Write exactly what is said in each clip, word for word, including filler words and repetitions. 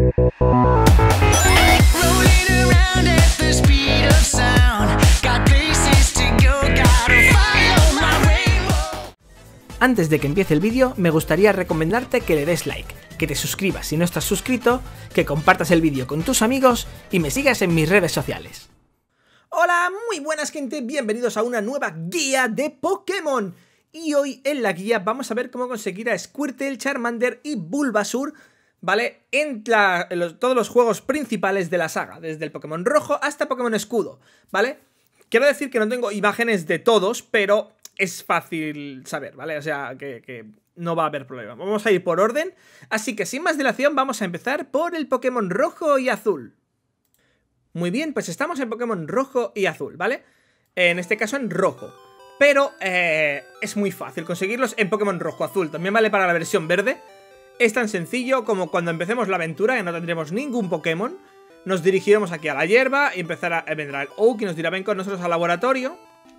Antes de que empiece el vídeo, me gustaría recomendarte que le des like, que te suscribas si no estás suscrito, que compartas el vídeo con tus amigos y me sigas en mis redes sociales. Hola, muy buenas gente, bienvenidos a una nueva guía de Pokémon. Y hoy en la guía vamos a ver cómo conseguir a Squirtle, Charmander y Bulbasaur, ¿vale? En, la, en los, todos los juegos principales de la saga, desde el Pokémon Rojo hasta Pokémon Escudo, ¿vale? Quiero decir que no tengo imágenes de todos, pero es fácil saber, ¿vale? O sea, que, que no va a haber problema. Vamos a ir por orden, así que sin más dilación vamos a empezar por el Pokémon Rojo y Azul. Muy bien, pues estamos en Pokémon Rojo y Azul, ¿vale? En este caso en Rojo. Pero eh, es muy fácil conseguirlos en Pokémon Rojo Azul. También vale para la versión verde. Es tan sencillo como cuando empecemos la aventura, que no tendremos ningún Pokémon. Nos dirigiremos aquí a la hierba y empezará, vendrá el Oak y nos dirá ven con nosotros al laboratorio.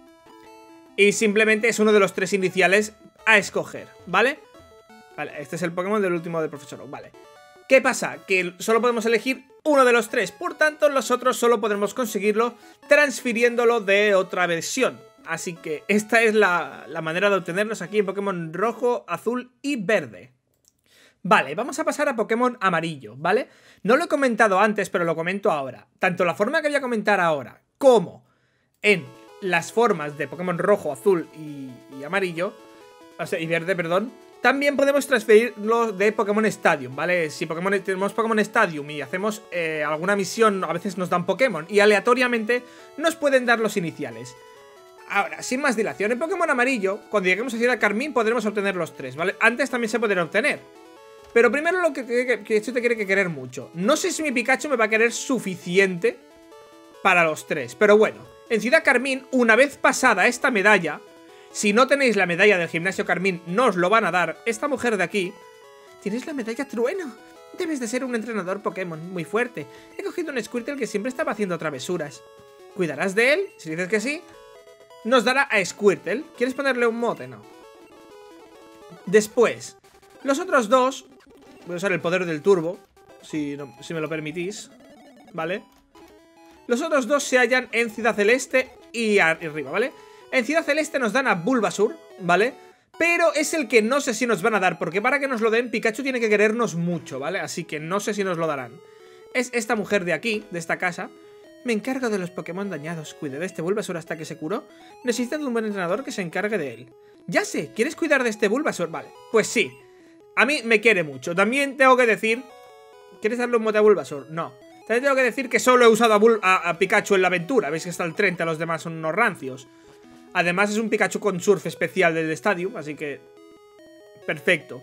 Y simplemente es uno de los tres iniciales a escoger, ¿vale? Vale, este es el Pokémon del último del Profesor Oak, vale. ¿Qué pasa? Que solo podemos elegir uno de los tres, por tanto los otros solo podremos conseguirlo transfiriéndolo de otra versión. Así que esta es la, la manera de obtenerlos aquí en Pokémon Rojo, Azul y Verde. Vale, vamos a pasar a Pokémon Amarillo, ¿vale? No lo he comentado antes, pero lo comento ahora. Tanto la forma que voy a comentar ahora como en las formas de Pokémon Rojo, Azul y, y Amarillo, o sea, y Verde, perdón, también podemos transferirlos de Pokémon Stadium, ¿vale? Si Pokémon, tenemos Pokémon Stadium y hacemos eh, alguna misión, a veces nos dan Pokémon y aleatoriamente nos pueden dar los iniciales. Ahora, sin más dilación, en Pokémon Amarillo, cuando lleguemos a Ciudad Carmín podremos obtener los tres, ¿vale? Antes también se podrán obtener. Pero primero lo que, que, que esto te quiere que querer mucho. No sé si mi Pikachu me va a querer suficiente para los tres, pero bueno. En Ciudad Carmín, una vez pasada esta medalla, si no tenéis la medalla del Gimnasio Carmín, no os lo van a dar. Esta mujer de aquí, tienes la medalla Trueno. Debes de ser un entrenador Pokémon muy fuerte. He cogido un Squirtle que siempre estaba haciendo travesuras. ¿Cuidarás de él? Si dices que sí, nos dará a Squirtle. ¿Quieres ponerle un mote? No. Después, los otros dos, voy a usar el poder del turbo, si, no, si me lo permitís, ¿vale? Los otros dos se hallan en Ciudad Celeste y arriba, ¿vale? En Ciudad Celeste nos dan a Bulbasaur, ¿vale? Pero es el que no sé si nos van a dar, porque para que nos lo den, Pikachu tiene que querernos mucho, ¿vale? Así que no sé si nos lo darán. Es esta mujer de aquí, de esta casa. Me encargo de los Pokémon dañados. Cuide de este Bulbasaur hasta que se curó. Necesita de un buen entrenador que se encargue de él. Ya sé, ¿quieres cuidar de este Bulbasaur? Vale, pues sí. A mí me quiere mucho. También tengo que decir... ¿Quieres darle un mote a Bulbasaur? No. También tengo que decir que solo he usado a, Bul a, a Pikachu en la aventura. Veis que está el treinta, los demás son unos rancios. Además es un Pikachu con surf especial del Stadium, así que... perfecto.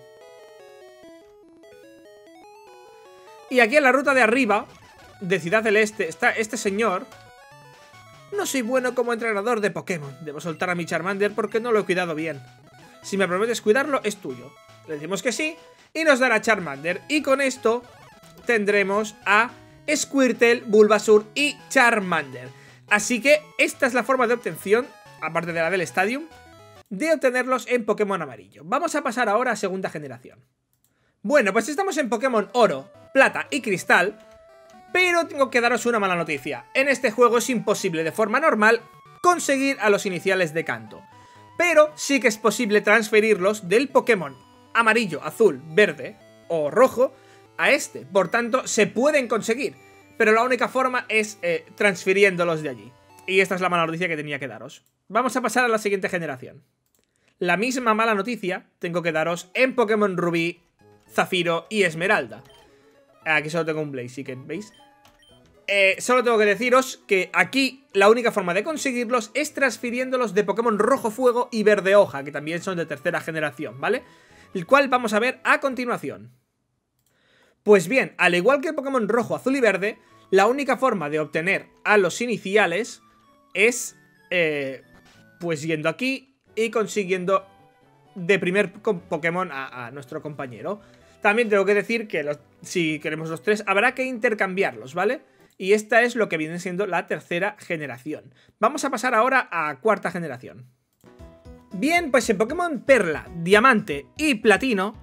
Y aquí en la ruta de arriba, de Ciudad Celeste, está este señor. No soy bueno como entrenador de Pokémon. Debo soltar a mi Charmander porque no lo he cuidado bien. Si me prometes cuidarlo, es tuyo. Le decimos que sí y nos dará Charmander. Y con esto tendremos a Squirtle, Bulbasaur y Charmander. Así que esta es la forma de obtención, aparte de la del Stadium, de obtenerlos en Pokémon Amarillo. Vamos a pasar ahora a segunda generación. Bueno, pues estamos en Pokémon Oro, Plata y Cristal, pero tengo que daros una mala noticia. En este juego es imposible de forma normal conseguir a los iniciales de Kanto, pero sí que es posible transferirlos del Pokémon Amarillo, Azul, Verde o Rojo a este. Por tanto, se pueden conseguir, pero la única forma es eh, transfiriéndolos de allí. Y esta es la mala noticia que tenía que daros. Vamos a pasar a la siguiente generación. La misma mala noticia tengo que daros en Pokémon Rubí, Zafiro y Esmeralda. Aquí solo tengo un Blaziken, ¿veis? Eh, solo tengo que deciros que aquí la única forma de conseguirlos es transfiriéndolos de Pokémon Rojo Fuego y Verde Hoja, que también son de tercera generación, ¿vale? El cual vamos a ver a continuación. Pues bien, al igual que el Pokémon Rojo, Azul y Verde, la única forma de obtener a los iniciales es, eh, pues yendo aquí y consiguiendo de primer Pokémon a, a nuestro compañero. También tengo que decir que los, si queremos los tres, habrá que intercambiarlos, ¿vale? Y esta es lo que viene siendo la tercera generación. Vamos a pasar ahora a cuarta generación. Bien, pues en Pokémon Perla, Diamante y Platino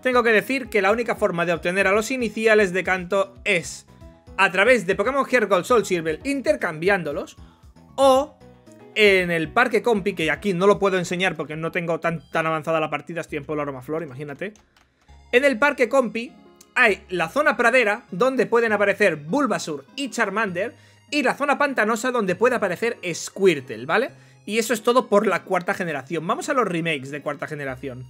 tengo que decir que la única forma de obtener a los iniciales de Kanto es a través de Pokémon Heart Gold Soul Silver intercambiándolos, o en el Parque Compi, que aquí no lo puedo enseñar porque no tengo tan, tan avanzada la partida, estoy en Pueblo Aromaflor, imagínate. En el Parque Compi hay la zona pradera, donde pueden aparecer Bulbasaur y Charmander, y la zona pantanosa, donde puede aparecer Squirtle, ¿vale? Y eso es todo por la cuarta generación. Vamos a los remakes de cuarta generación.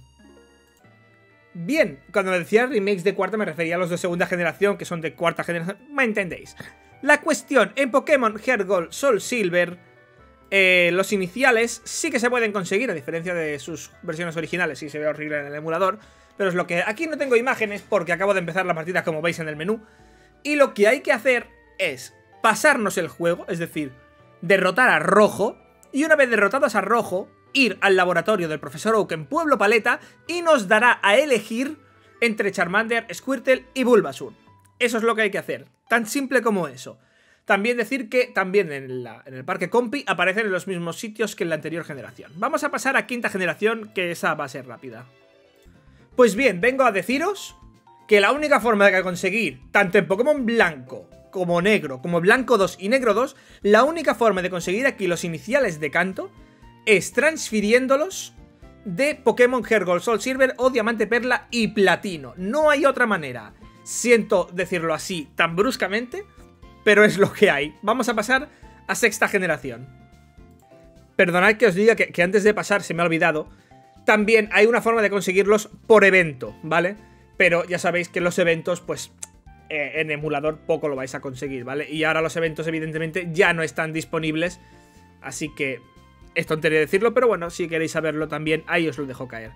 Bien, cuando me decía remakes de cuarta me refería a los de segunda generación, que son de cuarta generación. ¿Me entendéis? La cuestión, en Pokémon Heart Gold Soul Silver, eh, los iniciales sí que se pueden conseguir, a diferencia de sus versiones originales. Sí, se ve horrible en el emulador, pero es lo que... Aquí no tengo imágenes porque acabo de empezar la partida, como veis en el menú. Y lo que hay que hacer es pasarnos el juego, es decir, derrotar a Rojo, y una vez derrotados a Rojo, ir al laboratorio del profesor Oak en Pueblo Paleta y nos dará a elegir entre Charmander, Squirtle y Bulbasaur. Eso es lo que hay que hacer, tan simple como eso. También decir que también en, la, en el Parque Compi aparecen en los mismos sitios que en la anterior generación. Vamos a pasar a quinta generación, que esa va a ser rápida. Pues bien, vengo a deciros que la única forma de conseguir, tanto en Pokémon Blanco como Negro, como Blanco dos y Negro dos, la única forma de conseguir aquí los iniciales de Kanto es transfiriéndolos de Pokémon Heart Gold Soul Silver o Diamante Perla y Platino. No hay otra manera. Siento decirlo así tan bruscamente, pero es lo que hay. Vamos a pasar a sexta generación. Perdonad que os diga que, que antes de pasar se me ha olvidado. También hay una forma de conseguirlos por evento, ¿vale? Pero ya sabéis que los eventos, pues, eh, en emulador poco lo vais a conseguir, ¿vale? Y ahora los eventos, evidentemente, ya no están disponibles. Así que es tontería decirlo, pero bueno, si queréis saberlo también, ahí os lo dejo caer.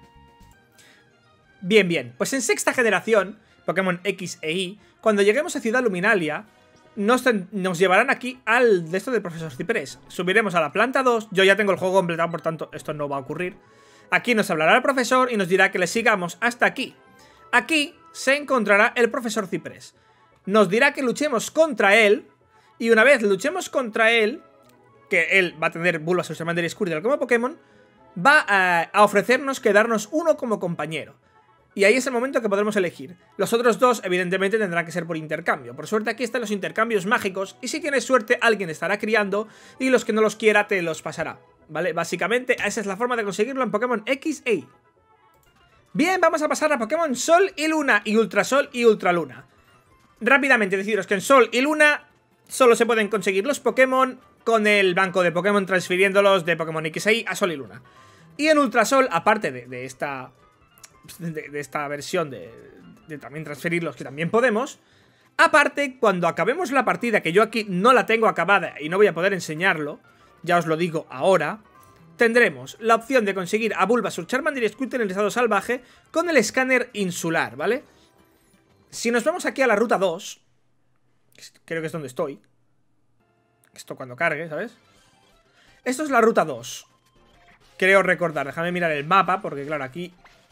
Bien, bien. Pues en sexta generación, Pokémon X e Y, cuando lleguemos a Ciudad Luminalia, nos, nos llevarán aquí al de esto del profesor Ciprés. Subiremos a la planta dos, yo ya tengo el juego completado, por tanto esto no va a ocurrir. Aquí nos hablará el profesor y nos dirá que le sigamos hasta aquí. Aquí se encontrará el profesor Ciprés. Nos dirá que luchemos contra él, y una vez luchemos contra él, que él va a tener Bulbasaur, Charmander y Squirtle como Pokémon, va a, a ofrecernos quedarnos uno como compañero. Y ahí es el momento que podremos elegir. Los otros dos, evidentemente, tendrán que ser por intercambio. Por suerte aquí están los intercambios mágicos, y si tienes suerte alguien estará criando, y los que no los quiera te los pasará, ¿vale? Básicamente esa es la forma de conseguirlo en Pokémon X e Y. Bien, vamos a pasar a Pokémon Sol y Luna, y Ultra Sol y Ultra Luna. Rápidamente deciros que en Sol y Luna solo se pueden conseguir los Pokémon con el banco de Pokémon, transfiriéndolos de Pokémon X e Y a Sol y Luna. Y en Ultra Sol, aparte de, de esta de, de esta versión de, de también transferirlos, que también podemos, aparte, cuando acabemos la partida, que yo aquí no la tengo acabada y no voy a poder enseñarlo, ya os lo digo ahora, tendremos la opción de conseguir a Bulbasaur, Charmander y Squirtle en estado salvaje con el escáner insular, ¿vale? Si nos vamos aquí a la ruta dos, creo que es donde estoy, esto cuando cargue, ¿sabes? Esto es la ruta dos. Creo recordar, déjame mirar el mapa, porque claro, aquí...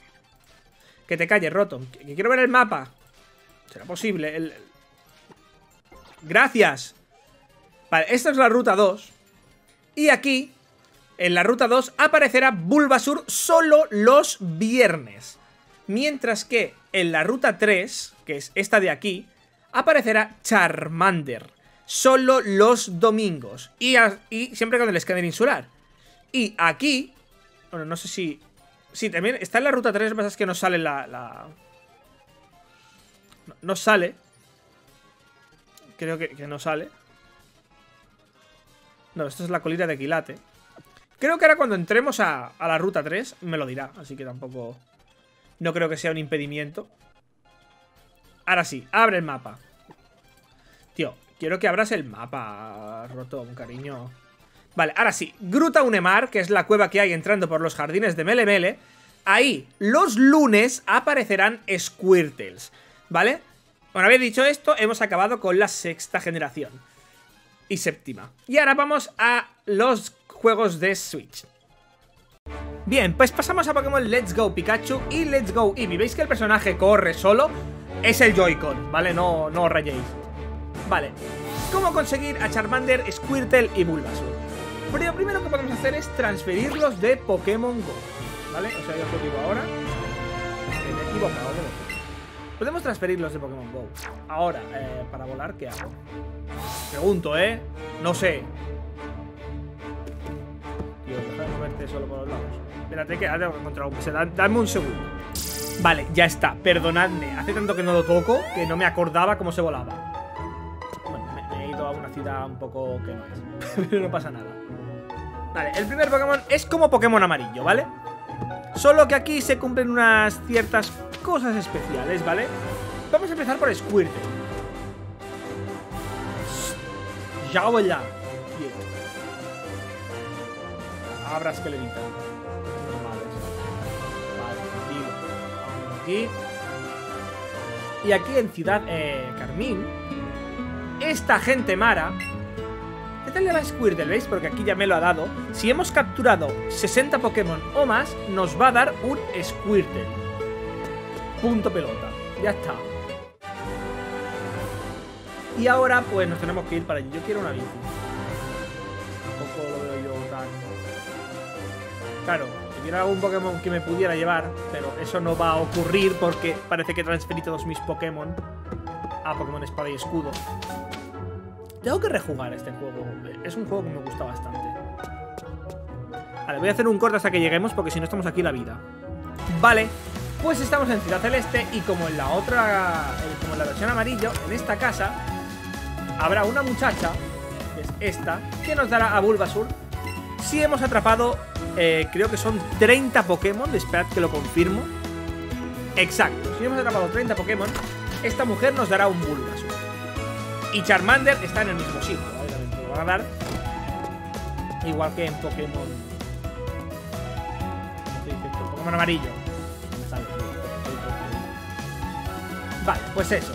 Que te calles, Rotom, que, que quiero ver el mapa. ¿Será posible? El... Gracias. Vale, esta es la ruta dos. Y aquí, en la ruta dos, aparecerá Bulbasaur solo los viernes. Mientras que en la ruta tres, que es esta de aquí, aparecerá Charmander solo los domingos. Y, a, y siempre con el escáner insular. Y aquí, bueno, no sé si... Sí, también está en la ruta tres, lo que pasa es que no sale la... la... No, no sale. Creo que, que no sale. No, esto es la colina de Quilate. Creo que ahora cuando entremos a, a la ruta tres me lo dirá, así que tampoco... No creo que sea un impedimento. Ahora sí, abre el mapa. Tío, quiero que abras el mapa, Rotom, cariño. Vale, ahora sí, Gruta Unemar, que es la cueva que hay entrando por los jardines de Melemele. Ahí, los lunes aparecerán Squirtles, ¿vale? Una vez dicho esto, hemos acabado con la sexta generación y séptima. Y ahora vamos a los juegos de Switch. Bien, pues pasamos a Pokémon Let's Go Pikachu y Let's Go Eevee. ¿Veis que el personaje corre solo? Es el Joy-Con, ¿vale? No, no os rayéis. Vale, ¿cómo conseguir a Charmander, Squirtle y Bulbasaur? Pero lo primero que podemos hacer es transferirlos de Pokémon Go, ¿vale? O sea, yo os lo digo ahora. Me he equivocado, debe ser. Podemos transferirlos de Pokémon Go. Ahora, eh, para volar, ¿qué hago? Pregunto, ¿eh? No sé. Tío, deja de moverte solo por los lados. Espérate que ahora tengo que encontrar un... Da, dame un segundo. Vale, ya está. Perdonadme. Hace tanto que no lo toco que no me acordaba cómo se volaba. Bueno, me, me he ido a una ciudad un poco que no es. Pero no pasa nada. Vale, el primer Pokémon es como Pokémon amarillo, ¿vale? Solo que aquí se cumplen unas ciertas cosas especiales, ¿vale? Vamos a empezar por Squirtle. Ya voy ya. Abras que le evitan. Vale, aquí. Y aquí en Ciudad eh, Carmín, esta gente mara. ¿Qué tal le va a Squirtle? ¿Veis? Porque aquí ya me lo ha dado. Si hemos capturado sesenta Pokémon o más, nos va a dar un Squirtle. Punto pelota. Ya está. Y ahora pues nos tenemos que ir para allí. Yo quiero una bici. Tampoco lo veo yo tan... Claro, si hubiera algún Pokémon que me pudiera llevar, pero eso no va a ocurrir porque parece que he transferido todos mis Pokémon a Pokémon Espada y Escudo. Tengo que rejugar este juego. Es un juego que me gusta bastante. Vale, voy a hacer un corte hasta que lleguemos porque si no estamos aquí la vida. Vale, pues estamos en Ciudad Celeste y como en la otra, como en la versión amarillo, en esta casa habrá una muchacha, que es esta, que nos dará a Bulbasaur si hemos atrapado, eh, creo que son treinta Pokémon. Esperad que lo confirmo. Exacto, si hemos atrapado treinta Pokémon, esta mujer nos dará un Bulbasaur. Y Charmander está en el mismo sitio, ¿vale? También te lo van a dar. Igual que en Pokémon... ¿Cómo se dice esto? Pokémon amarillo. Vale, pues eso.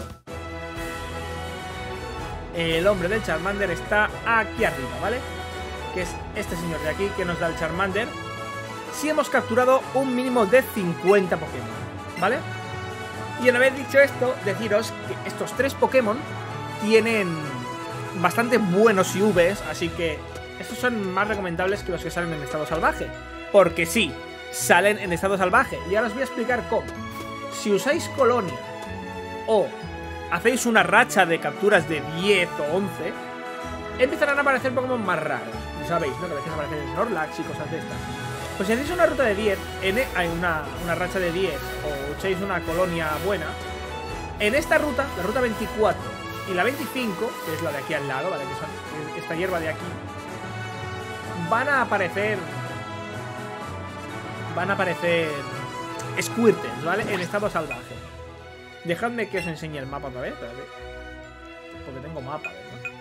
El hombre del Charmander está aquí arriba, ¿vale? Que es este señor de aquí que nos da el Charmander si hemos capturado un mínimo de cincuenta Pokémon, ¿vale? Y una vez dicho esto, deciros que estos tres Pokémon tienen bastante buenos I Vs, así que estos son más recomendables que los que salen en estado salvaje. Porque sí, salen en estado salvaje. Y ahora os voy a explicar cómo. Si usáis colonia o hacéis una racha de capturas de diez o once, empezarán a aparecer Pokémon más raros. Sabéis, ¿no? Que a veces aparecen Snorlax y cosas de estas. Pues si hacéis una ruta de diez, en e hay una, una racha de diez, o echáis una colonia buena, en esta ruta, la ruta veinticuatro y la veinticinco, que es la de aquí al lado, ¿vale? Que son esta hierba de aquí, van a aparecer... Van a aparecer... Squirtles, ¿vale? En estado salvaje. Dejadme que os enseñe el mapa otra vez, espérate. Porque tengo mapa, ¿verdad?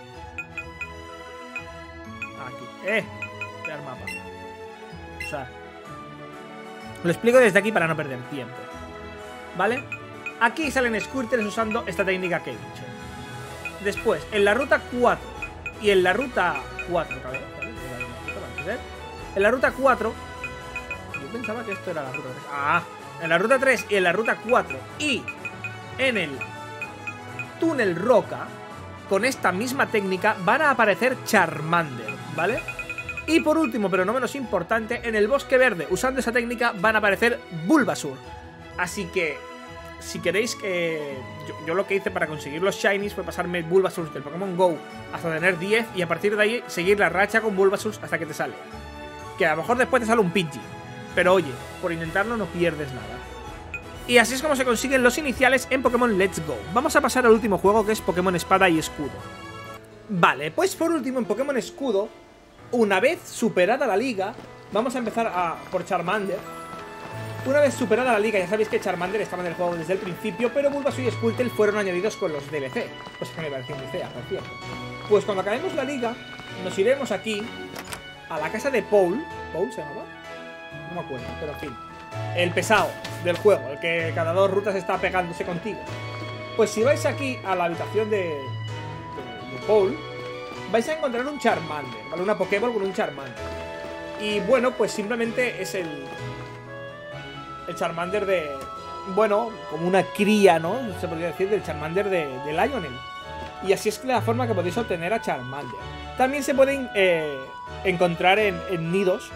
Aquí. ¡Eh! Crear mapa. O sea... Lo explico desde aquí para no perder tiempo. ¿Vale? Aquí salen Squirtles usando esta técnica que he dicho. Después, en la ruta cuatro y en la ruta cuatro, ¿vale? En la ruta cuatro, yo pensaba que esto era la ruta tres. Ah, en la ruta tres y en la ruta cuatro y en el túnel roca, con esta misma técnica van a aparecer Charmander, ¿vale? Y por último, pero no menos importante, en el bosque verde, usando esa técnica, van a aparecer Bulbasaur. Así que, si queréis que... Yo, yo lo que hice para conseguir los Shinies fue pasarme Bulbasaur del Pokémon Go hasta tener diez y a partir de ahí seguir la racha con Bulbasaur hasta que te sale. Que a lo mejor después te sale un Pidgey. Pero oye, por intentarlo no pierdes nada. Y así es como se consiguen los iniciales en Pokémon Let's Go. Vamos a pasar al último juego, que es Pokémon Espada y Escudo. Vale, pues por último en Pokémon Escudo, una vez superada la liga, vamos a empezar a por Charmander. Una vez superada la liga, ya sabéis que Charmander estaba en el juego desde el principio, pero Bulbasaur y Squirtle fueron añadidos con los D L C. Pues que me pareció muy fea, por cierto. Pues cuando acabemos la liga, nos iremos aquí a la casa de Paul. ¿Paul se llamaba? No me acuerdo, pero en fin. El pesado del juego, el que cada dos rutas está pegándose contigo. Pues si vais aquí a la habitación de, de, de Paul, vais a encontrar un Charmander, ¿vale? Una Pokéball con un Charmander. Y bueno, pues simplemente es el... El Charmander de... Bueno, como una cría, ¿no? Se podría decir del Charmander de, de Lionel. Y así es la forma que podéis obtener a Charmander. También se pueden eh, encontrar en, en nidos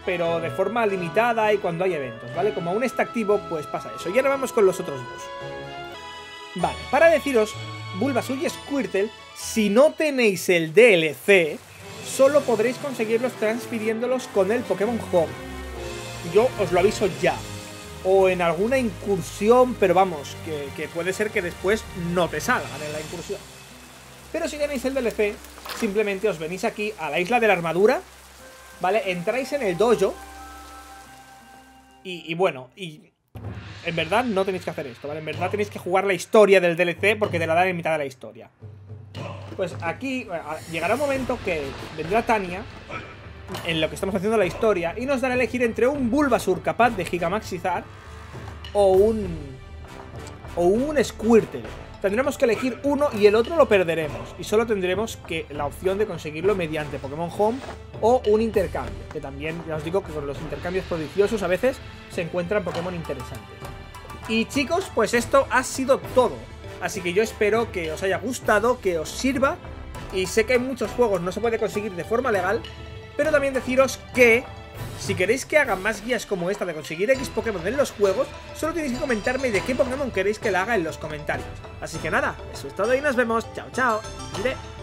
pero de forma limitada y cuando hay eventos, ¿vale? Como aún está activo, pues pasa eso. Y ahora vamos con los otros dos. Vale, para deciros, Bulbasaur y Squirtle, si no tenéis el D L C, solo podréis conseguirlos transfiriéndolos con el Pokémon Home. Yo os lo aviso ya. O en alguna incursión, pero vamos, que, que puede ser que después no te salgan en la incursión. Pero si tenéis el D L C, simplemente os venís aquí a la isla de la armadura, ¿vale? Entráis en el dojo. Y, y bueno, y en verdad no tenéis que hacer esto, ¿vale? En verdad tenéis que jugar la historia del D L C porque te la dan en mitad de la historia. Pues aquí llegará un momento que vendrá Tania, en lo que estamos haciendo la historia, y nos dará a elegir entre un Bulbasaur capaz de gigamaxizar o un o un Squirtle. Tendremos que elegir uno y el otro lo perderemos, y solo tendremos que la opción de conseguirlo mediante Pokémon Home o un intercambio, que también ya os digo que con los intercambios prodigiosos a veces se encuentran Pokémon interesantes. Y chicos, pues esto ha sido todo. Así que yo espero que os haya gustado, que os sirva. Y sé que en muchos juegos no se puede conseguir de forma legal, pero también deciros que si queréis que haga más guías como esta de conseguir X Pokémon en los juegos, solo tenéis que comentarme de qué Pokémon queréis que la haga en los comentarios. Así que nada, eso es todo y nos vemos. Chao, chao. Mire.